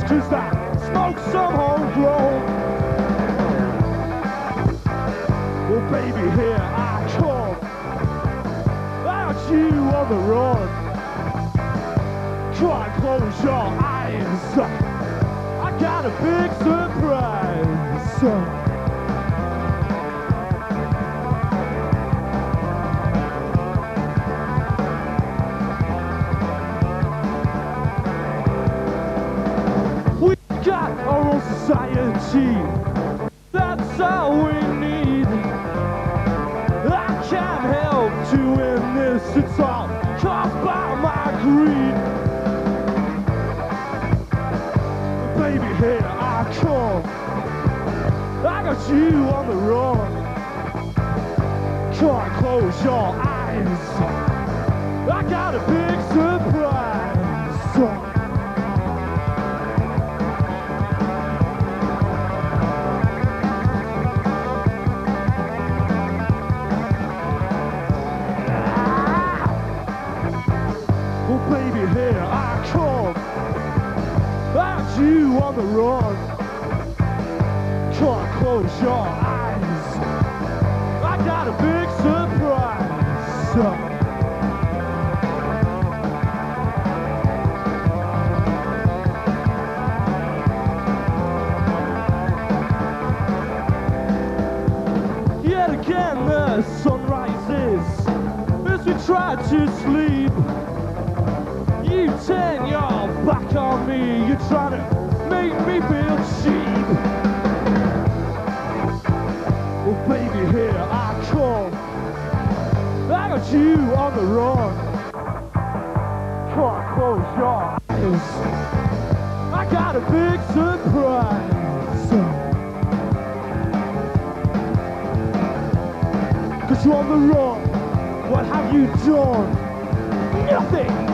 just smoke some homegrown. Well, baby, here I come. Out you on the run. Try and close your eyes. I got a big surprise. Got our own society, that's all we need. I can't help doing this, it's all caused by my greed. Baby, here I come, I got you on the run. Try and close your eyes, I got a big surprise. Well, baby, here I come, at you on the run. Try and close your eyes, I got a big surprise. Yet again the sun rises as we try to sleep. You turn your back on me, you're trying to make me feel cheap. Well, baby, here I come, I got you on the run. Try and close your eyes, I got a big surprise. Cause you're on the run, what have you done? Nothing!